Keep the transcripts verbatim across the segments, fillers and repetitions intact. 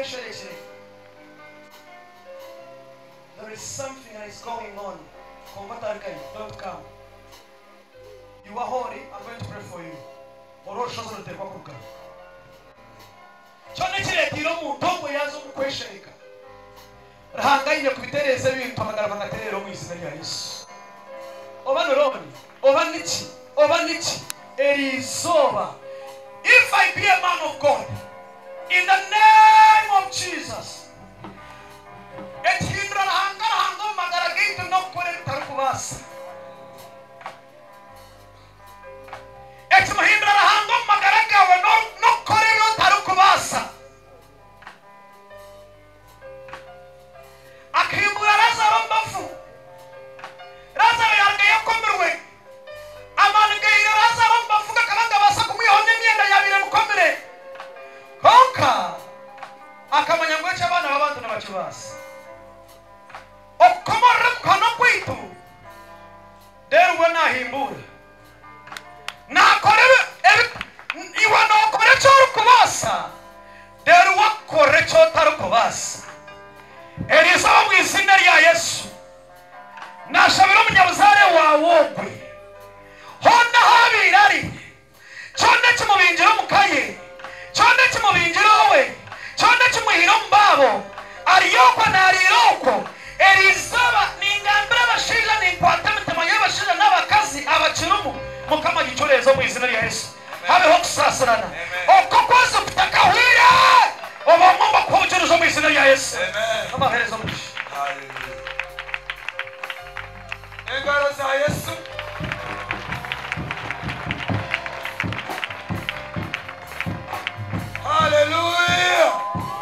There is something that is going on. Don't come. You are holy. I'm going to pray for you. Rahangayine kubitereza bintu amagara banaterero mu izina rya Yesu. Obanoroni, obaniki, obaniki erizoba. If I be a man of God, in the name of Jesus, etkindra rahangara hango magara gitu no kore tarukubasa. Etmahindra rahango magara gawe no no kore no tarukubasa. Akimura Lazaro mbafu. Lazaro yarga yakomerwe. Amange ira Lazaro mbafu kakabanga basa kumuyonye myenda yabire mukomere. Konka akamanya ngwecha abana babantu n'abakibasa. Okomora mukano kwitu. Derwe nahimbura. Nakorebe iwa no kore cyo kubasa. Derwe kore cyo tarukubasa. Elisa mu izina rya Yesu nashabira umunyabuzare wawogwe hona habirari cyone kimubinjira mukaye cyone kimubinjira we cyone kimuhira mbabo ariyoko nariroko Elisa ningambira bashija ninkwata mutama y'abashija n'abakazi abakirumu mukama gicorezo mu izina rya Yesu habe ho kusasirana okokwazo kutakahwira obamomba kujuruzo mu izina rya Yesu. Amen. Amaherezo mu Hallelujah. Engaro za Yesu. Hallelujah.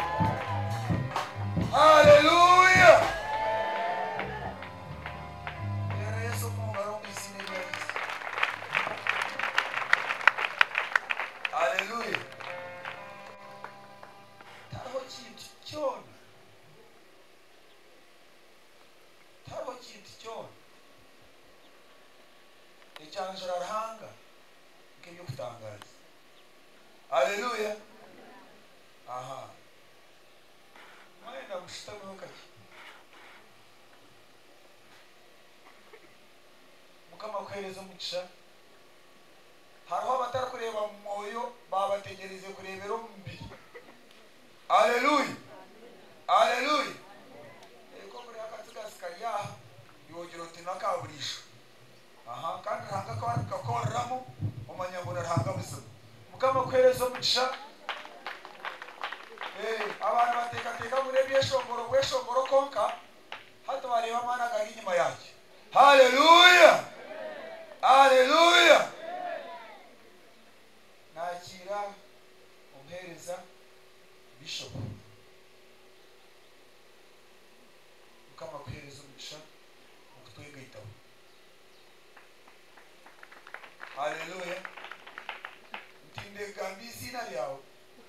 Hallelujah. Yesu mungaro mu izina rya Yesu. Hallelujah. Tabo kintu cyone. Tabo kintu cyone. Icyanjura rahanga nk'ibyo kutangaza. Hallelujah. Aha. Mwenda mushitamo kaki. Mukama kwereza umugisha. Hariho abatara kureba mu moyo babategereze kurebera umubiri. Hallelujah. Hallelujah. Eko muri akatuga sikariya yogiro tinakaburisho. Aha kandi ranga ko akakoramo umanyabura ranga buso. Mukama kwereza umugisha. Eh abantu bateka teka muri byeshongoro weshongoro konka hato bareba mana gari nyuma yake. Hallelujah. Hallelujah. Nakira umhereza Bishop ukama kuhereza umugisha ukutwegayitaho. Hallelujah. Ntinde gambi zina lyawo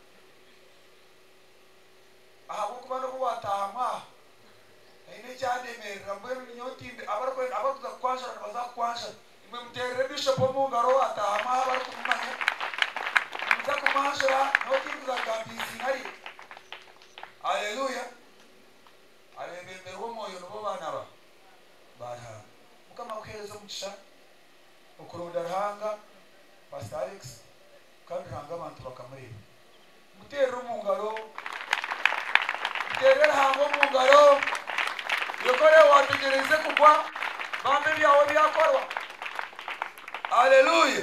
ahabo kubana ko watahama ine cyane merera mbere nyotinde abarko abakuza kwansha baza kwansha imwe mutere Bishop mu ngaro atahama abarko kumanya kumasha nokiza gambi zina lyawo. Hallelujah. Alebembe womoyo no bana ba bara mukama kuhereza umugisha ukuronda rahanga Pastor Alex kandi rahanga abantu bakamureba mutera umungaro mutera hango umungaro yokore wategereze kugwa bambe byawe byakorwa. Hallelujah.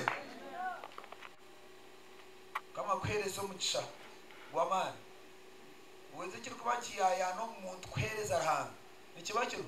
Kama kuhereza umugisha w'amani uweze kiri kubaki yaya no muntu kuhereza rahanga nikibakiro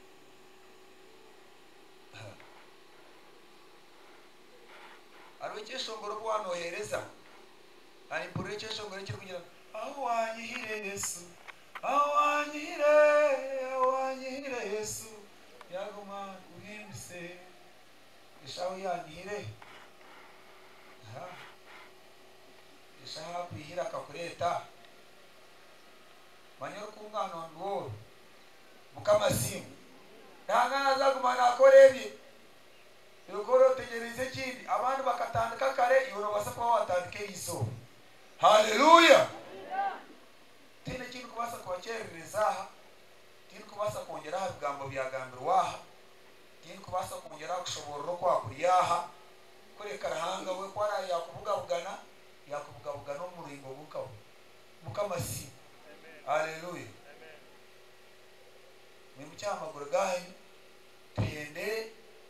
arwekeshongoro bwanohereza ari burekeshongoro kiri kugira aho wanyihire Yesu aho wanyihire aho wanyihire Yesu yaguma uhimbise ishaho yanyihire ha ishaho kwihira kakureta Manyo kungano ndo mukama simu nanga azagumana akorebye yokoro tegereze kindi abantu bakatandika kare yoro basapa watandike iso. Hallelujah. Tene kintu kubasa kubakerereza tini kubasa kongera ibigambo byagambirwa tini kubasa kongera kushobora kwa kuriyaha kureka rahanga we kwara yakuvuga bugana yakuvuga bugana umuringo bukaho mukamasi haleluya mimi cyama gurgaye tende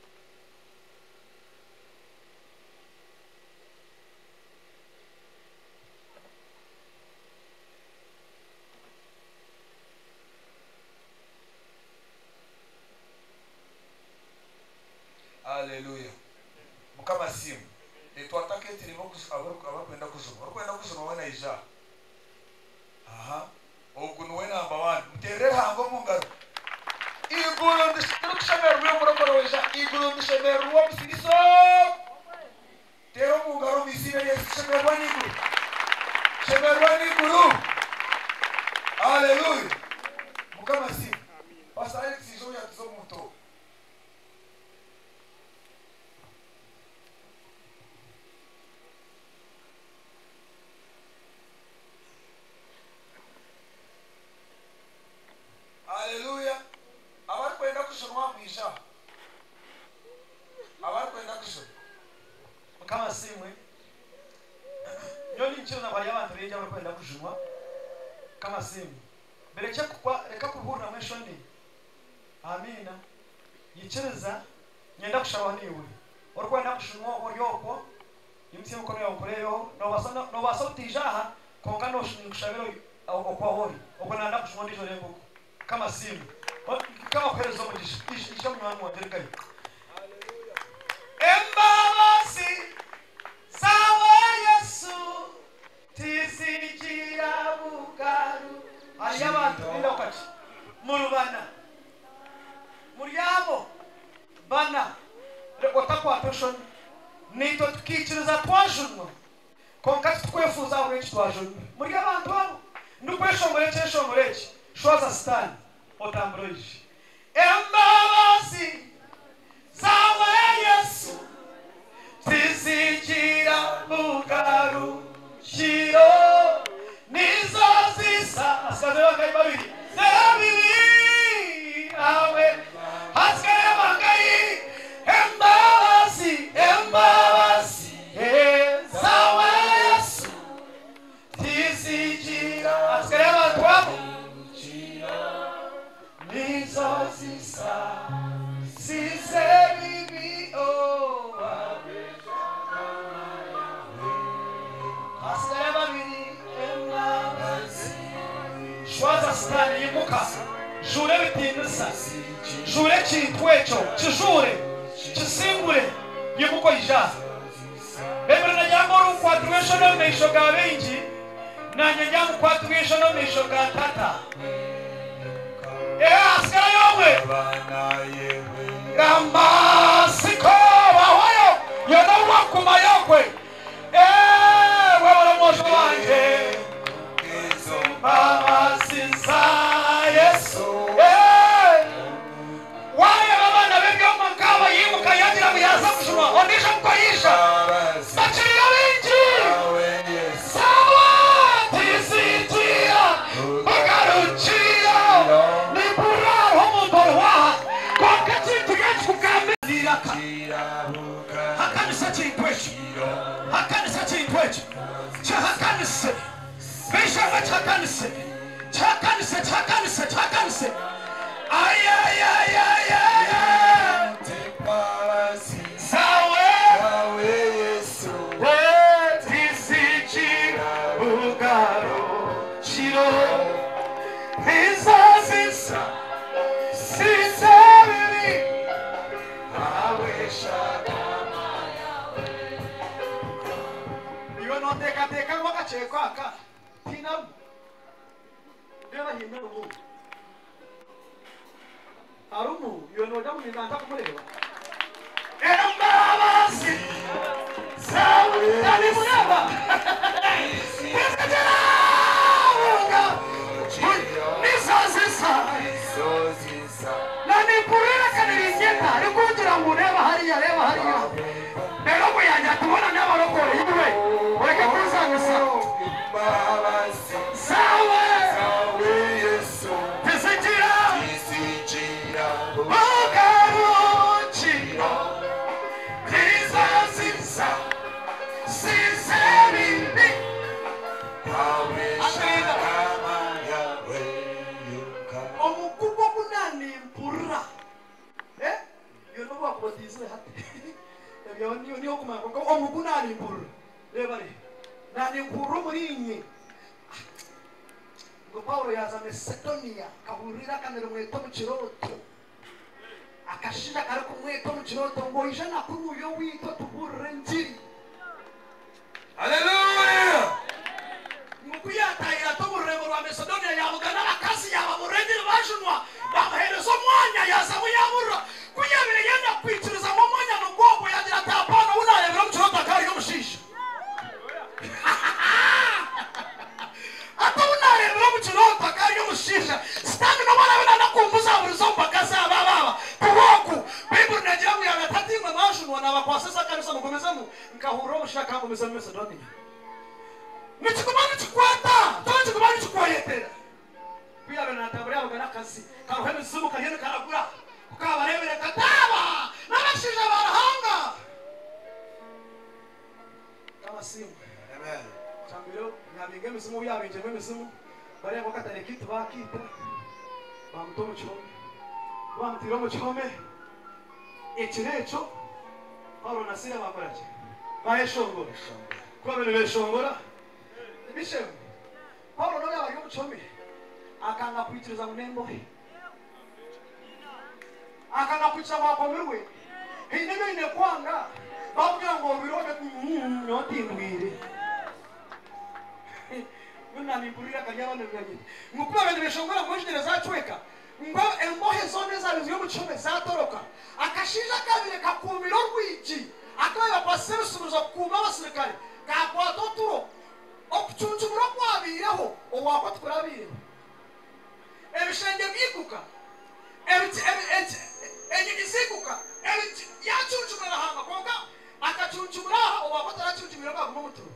haleluya mukama simu eto atake tirimo kushobora abakwenda kushoma abakwenda kushoma wana ija aha ogun we number one muterere hango mungaro iguru ndishemerwe murokoroja iguru ndishemerwe musiso tero mungaro misine yeshemerwa niguru shemerwa niguru haleluya mukama simu basa Alex jo yatuzo muto haleluya abakwenda kushonwa mwisha abakwenda kushonwa kama simwe nyoni nchizo na bali abantu beje abakwenda kushonwa kama simwe bereke kukwa reka kuhura mweshoni amina yichereza nyenda kushawa niwe orikwenda kushonwa oryoko yimtse mukono yakoreyo no basana no basawtijaha kongano kushabiro okwa hori okonanda kushonwa ndijo lengo kama simu kama kwerezo mugisha isha mwana wa dergai haleluya embabasi sawa Yesu tizijira bugaru ari abantu binda kwati murubana muryabo bana otakwa person nito tukikiriza twajunwa konkati tukwefuza urechi twajunwa muri abantu abo ndukwesho mureche sho mureche shoza stani otambroji embabasi sawa Yesu tizijira bugaru shiro nizo zisa askazera kai babiri zabiri awe askaya bangai embabasi embabasi sawa Yesu tizijira askaya bantu Nizozisa sise bibi oh Askaraba biri embabasi Shwaza stani yimuka Jure bitinisa Jure chitwecho Chijure Chisingure Yimuko ija Bebere na jambo rukwatuwesho no meisho ga benji Na nyanyamu kwatuwesho no meisho ga tata Eh, askara yomwe Gamba siko wahoyo Yono wakuma yokwe Eh, wewala mosho wanje Mama sinsa Yesu Eh, waye babana bebyo makawa yimuka yagira muyaza kushuma Ondisha mkoyisha Bachiri ya winji Sawa tizijia Bagaruchia Hakanisa chintwecho Hakanisa chintwecho Chahakanise Bishama chakanise Chakanise chakanise chakanise Ay ay ay ay ay Sawe Sawe Yesu Tiziji Bugaro Shiro Nizazisa Sisabiri Iwe no teka teka mwaka cheko aka Tina Nera hime umu Arumu Iwe no damu nilanda kumulewa Embabasi Sawi Nani muneba Tizijira Uga Nisazisa Nani purira kanirigeta Rikunjira muneba hariya reba hariya Nero kuyanja tubona n'abarokore yiwe Weka kusanisa Sawe Sawe ni nkuru murinyi ngo Paulo yaza Macedonia kahurira kanero mweto mu kiroto akashira kare ku mweto mu kiroto ngo ijana kuri uyo wito tuburire njiri. Haleluya. Mukuyatayira tuburire mu Macedonia yabugana akazi yaba murengere bajunwa bamuhereza umwanya yaza muyabura kuyabire yenda kwitiriza mu mwanya no gogo yagira tapana unarebera mu kiroto kari yo mushisha. Ataunareba mu kiroto kari yo mushisha sitani no bana bana nakumbuza burizo mbakaza baba kuboku Bible nagira ngo yagatatimwe mwashunwa nabakwasesa kabisa mukomezamo nkahuro mushaka ngomeza mu Macedonia. Nichikumana chikwata tonje kumana chikwayetera kuyabe natabura yabugana akazi karuheme zumu kagene karagura kukabarebere kataba nabashije barahanga kama simu. Amen. Chambiro nyabinge misimu yabinje misimu bari bakatane kitu bakita bamutomo chome bamutiro mu chome ekirecho Paulo nasira bakoraje bayeshongora kwa bene beshongora Bishop Paulo no yaba yo chome akanga kwitiriza munembo akanga kwica bakomerwe hinebe ine kwanga bavuga ngo birobe nyotimbwire Muna niburira kanya bane bwanye ngukuba bene beshongora mujere zacweka ngo embohe zone za bizo mu chome zatoroka akashinja kabire kakumiro rwiji akaba baserusubiza kuma basirikare kakwa toturo okuchunchumura kwabireho owako tukurabire ebishenge bikuka ebiti ebiti enyigizikuka ebiti yachunchumura hanga konga akachunchumura owako tarachunchumira kwa muturu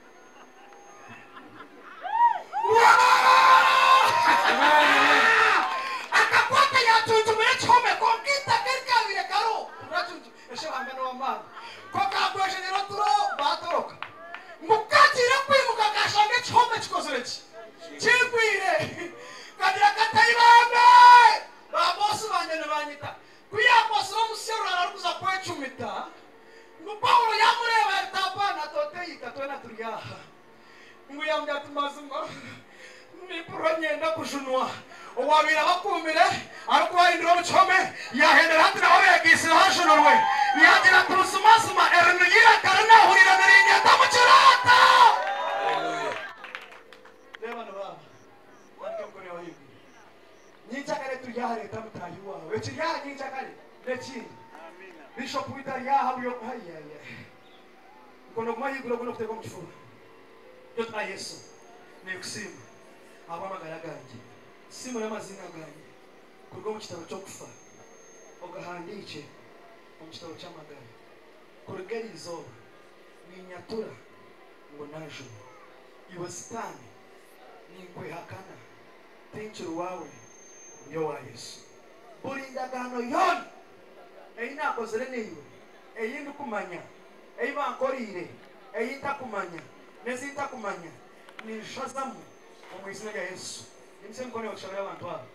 akakwata yachunchumira chome kongita kerikabire karo turachunchu eshe hangano wamana koka kweshenero turo batoroka mukatira kwimuka kashange chome chikozereki chigwire kadira katayibambe babosi banyene banyita kuyakosora musero arakuza kwecumita ngo Paulo yamureba yatapana toteyika twena turiyaha ngo yambya tumazuma ni pronyenda kujunwa owabira bakumire ariko indiro muchome yahendera hati na babegisira hashurwe yagira tusumasuma ernugira karana hurira narinya tamuchirata. Haleluya. Leba no baba wanke mkono wa hivi nyinja kale tuyare tamutayiwa wechi ya nyinja kale lechi amina bishop witaria habuyo haya ya mkono mwahigulo kuno kuteka mchifuru yotwa Yesu ne kusimu aba magaraganje simu y'amazina ganje kurwo mu kitabo cyo kufa ogahandike mu kitabo cy'amagara kurugeri izoba ni nyatura ngo najo ibasitani ni kwehakana tenchuru wawe yo wa Yesu burinda gano yon eina kozere niyo eyindu kumanya eiba nkorire eyita kumanya nezita kumanya ni shazamu mu izina rya Yesu nimse mkono wakishabira abantu aba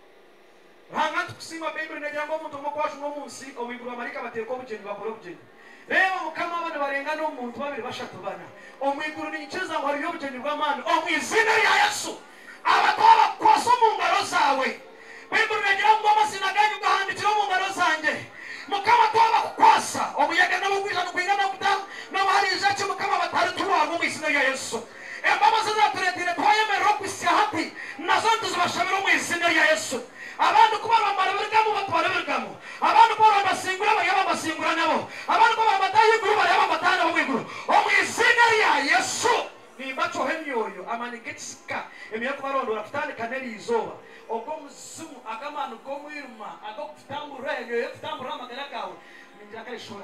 hanga tukusima Bible ne jambo umuntu mo kwashu no munsi omwiguru amarika bateko bugeni bakora bugeni reba mukama abana barenga no umuntu babiri bashatu bana omwiguru ni ncheza ngo ari bugeni bw'amana omwizina rya Yesu abataba kwaso mu ngaro zawe Bible ne jambo amasina ganyu gahandikira mu ngaro zanje mukama twaba kukwasa omuyaga nabo kwisha no kwingana kuta no bari zacu mukama batari tuwa mu izina rya Yesu Embaba zaza turetire twayemera kwisya hati nazo tuzibashabira mu izina rya Yesu abantu kuba bamarabergamo batwarabergamo abantu kuba basingura bayaba basingura nabo abantu kuba batayi guru bayaba batana mu iguru mu izina rya Yesu nimbacho henyoyo amanigetsika emiye kubarondora kutane kaneri izoba obwo muzimu agamano go mwiruma ago kutambura yeyo kutambura amagara gawe ningira kale shora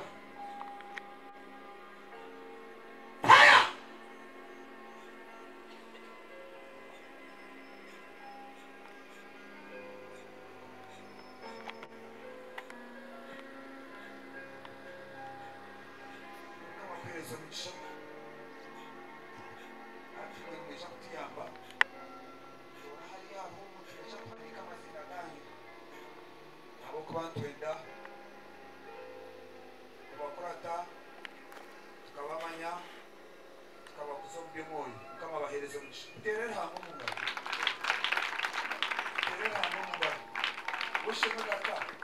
haya twenda tubakurata tukabamanya kaba kuzombe moyo kama bahereze mugisha terera hamwe mu ngabo terera hamwe mu ngabo ushimwe gata